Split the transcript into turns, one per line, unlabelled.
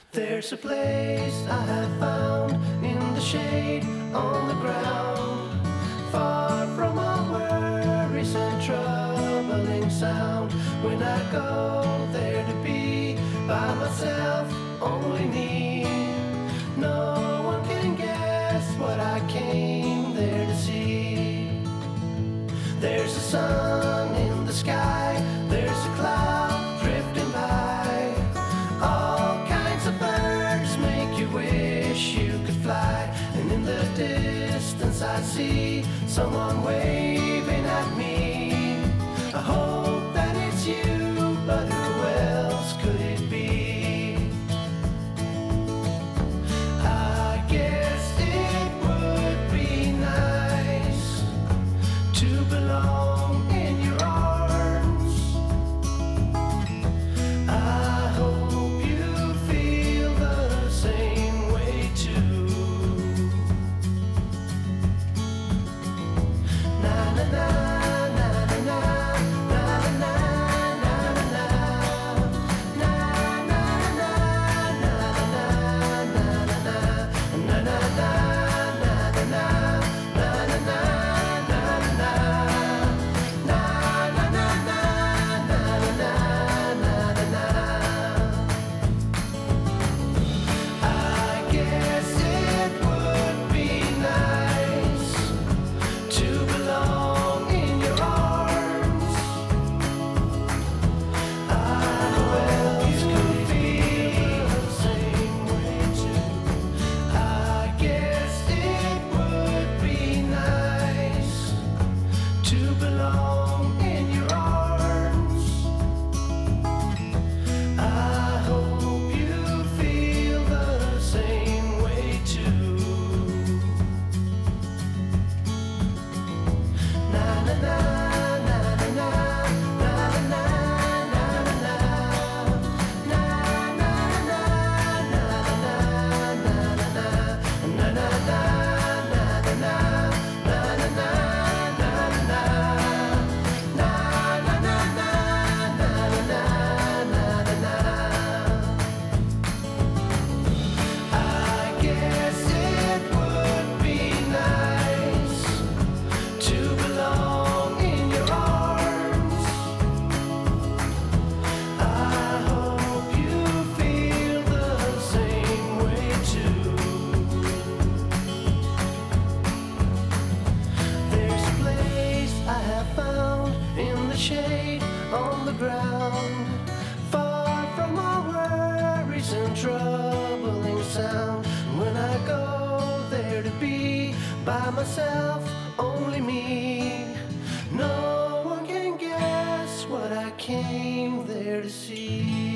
There's a place I have found in the shade on the ground, far from all worries and troubling sound. When I go there to be by myself, only me, no one can guess what I came there to see. There's a sun in the sky, there's a cloud drifting by, all kinds of birds make you wish you could fly. And in the distance I see someone waving at me. I hope that it's you, but who else could it be? I guess it would be nice to belong in your arms. I hope you feel the same way too. Na na na na na na na na na na na na na na na shade on the ground, far from all worries and troubling sound. When I go there to be by myself, only me, no one can guess what I came there to see.